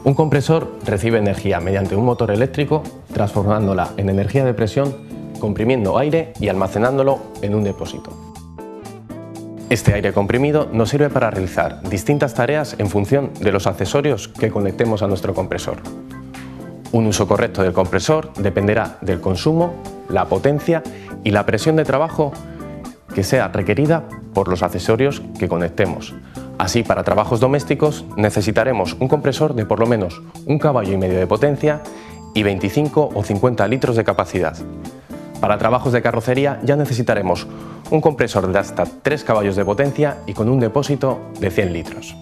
Un compresor recibe energía mediante un motor eléctrico, transformándola en energía de presión, comprimiendo aire y almacenándolo en un depósito. Este aire comprimido nos sirve para realizar distintas tareas en función de los accesorios que conectemos a nuestro compresor. Un uso correcto del compresor dependerá del consumo, la potencia y la presión de trabajo que sea requerida por los accesorios que conectemos. Así, para trabajos domésticos necesitaremos un compresor de por lo menos 1,5 caballos de potencia y 25 o 50 litros de capacidad. Para trabajos de carrocería ya necesitaremos un compresor de hasta 3 caballos de potencia y con un depósito de 100 litros.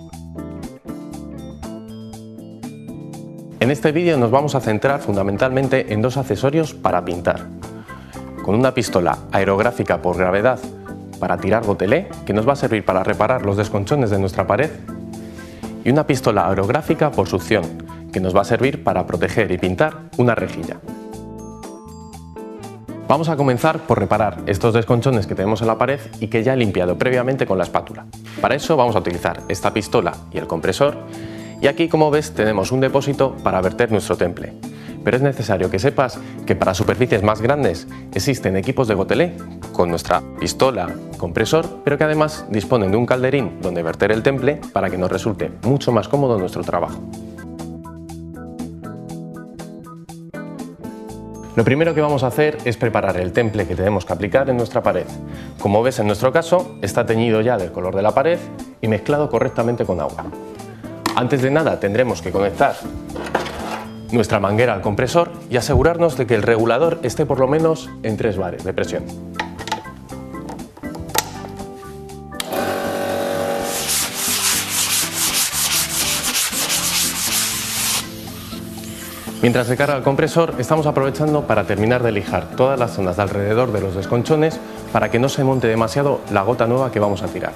En este vídeo nos vamos a centrar fundamentalmente en dos accesorios para pintar. Con una pistola aerográfica por gravedad para tirar gotelé, que nos va a servir para reparar los desconchones de nuestra pared, y una pistola aerográfica por succión, que nos va a servir para proteger y pintar una rejilla. Vamos a comenzar por reparar estos desconchones que tenemos en la pared y que ya he limpiado previamente con la espátula. Para eso vamos a utilizar esta pistola y el compresor, y aquí, como ves, tenemos un depósito para verter nuestro temple. Pero es necesario que sepas que para superficies más grandes existen equipos de gotelé con nuestra pistola compresor, pero que además disponen de un calderín donde verter el temple para que nos resulte mucho más cómodo nuestro trabajo. Lo primero que vamos a hacer es preparar el temple que tenemos que aplicar en nuestra pared. Como ves, en nuestro caso está teñido ya del color de la pared y mezclado correctamente con agua. Antes de nada tendremos que conectar nuestra manguera al compresor y asegurarnos de que el regulador esté por lo menos en 3 bares de presión. Mientras se carga el compresor, estamos aprovechando para terminar de lijar todas las zonas de alrededor de los desconchones para que no se monte demasiado la gota nueva que vamos a tirar.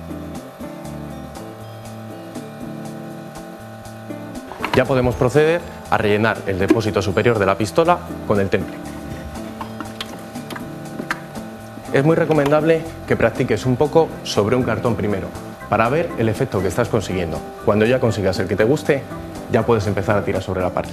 Ya podemos proceder a rellenar el depósito superior de la pistola con el temple. Es muy recomendable que practiques un poco sobre un cartón primero, para ver el efecto que estás consiguiendo. Cuando ya consigas el que te guste, ya puedes empezar a tirar sobre la pared.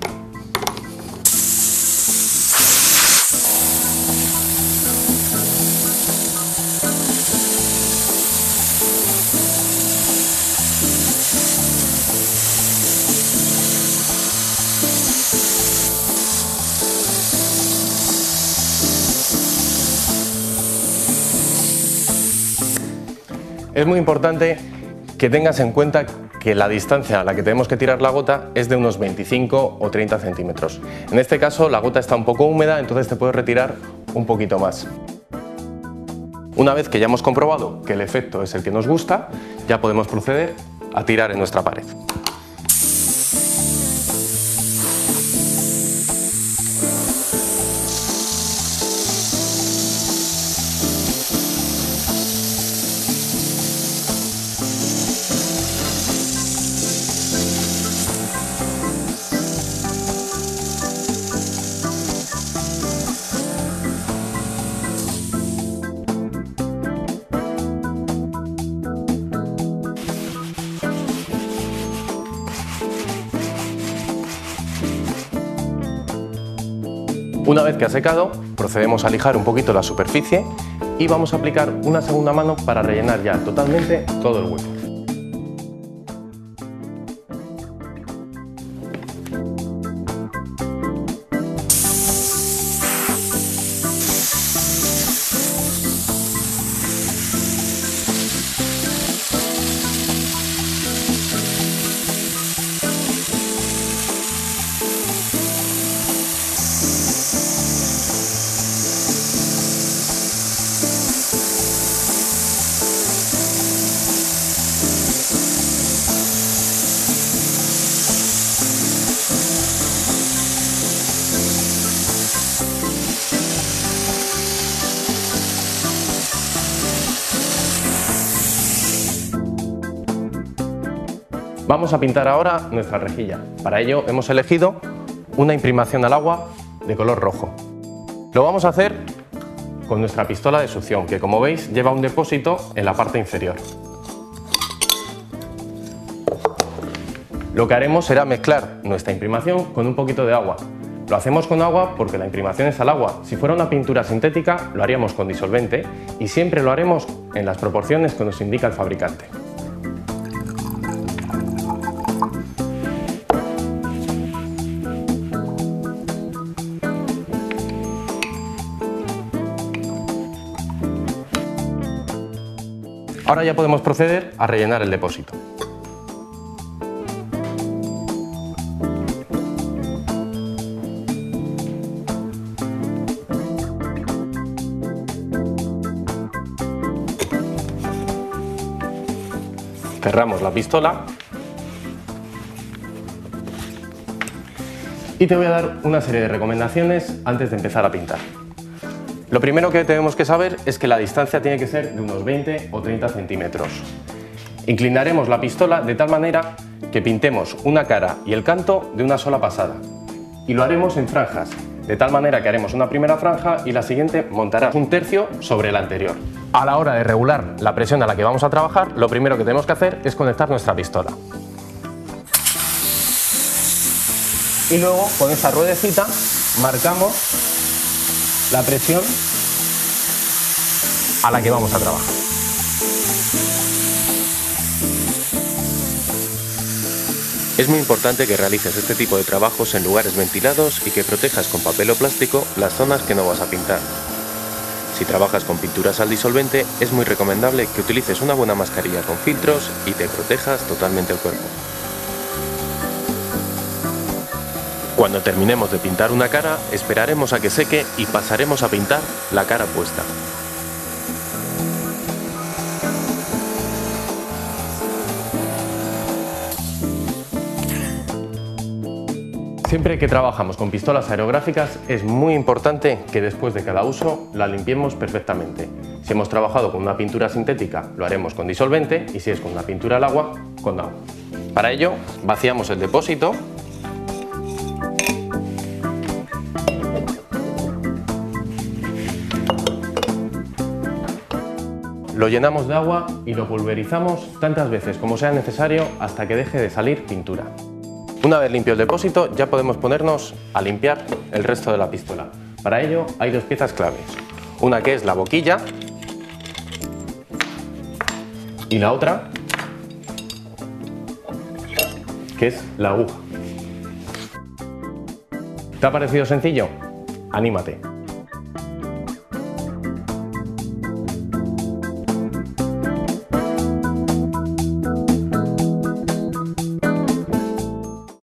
Es muy importante que tengas en cuenta que la distancia a la que tenemos que tirar la gota es de unos 25 o 30 centímetros. En este caso la gota está un poco húmeda, entonces te puedes retirar un poquito más. Una vez que ya hemos comprobado que el efecto es el que nos gusta, ya podemos proceder a tirar en nuestra pared. Una vez que ha secado, procedemos a lijar un poquito la superficie y vamos a aplicar una segunda mano para rellenar ya totalmente todo el hueco. Vamos a pintar ahora nuestra rejilla. Para ello hemos elegido una imprimación al agua de color rojo. Lo vamos a hacer con nuestra pistola de succión, que como veis lleva un depósito en la parte inferior. Lo que haremos será mezclar nuestra imprimación con un poquito de agua. Lo hacemos con agua porque la imprimación es al agua. Si fuera una pintura sintética, lo haríamos con disolvente y siempre lo haremos en las proporciones que nos indica el fabricante. Ahora ya podemos proceder a rellenar el depósito. Cerramos la pistola y te voy a dar una serie de recomendaciones antes de empezar a pintar. Lo primero que tenemos que saber es que la distancia tiene que ser de unos 20 o 30 centímetros. Inclinaremos la pistola de tal manera que pintemos una cara y el canto de una sola pasada. Y lo haremos en franjas, de tal manera que haremos una primera franja y la siguiente montará un tercio sobre la anterior. A la hora de regular la presión a la que vamos a trabajar, lo primero que tenemos que hacer es conectar nuestra pistola. Y luego con esta ruedecita marcamos la presión a la que vamos a trabajar. Es muy importante que realices este tipo de trabajos en lugares ventilados y que protejas con papel o plástico las zonas que no vas a pintar. Si trabajas con pinturas al disolvente, es muy recomendable que utilices una buena mascarilla con filtros y te protejas totalmente el cuerpo. Cuando terminemos de pintar una cara, esperaremos a que seque y pasaremos a pintar la cara puesta. Siempre que trabajamos con pistolas aerográficas es muy importante que después de cada uso la limpiemos perfectamente. Si hemos trabajado con una pintura sintética lo haremos con disolvente y si es con una pintura al agua, con agua. Para ello vaciamos el depósito . Lo llenamos de agua y lo pulverizamos tantas veces como sea necesario hasta que deje de salir pintura. Una vez limpio el depósito ya podemos ponernos a limpiar el resto de la pistola. Para ello hay dos piezas claves, una que es la boquilla y la otra que es la aguja. ¿Te ha parecido sencillo? ¡Anímate!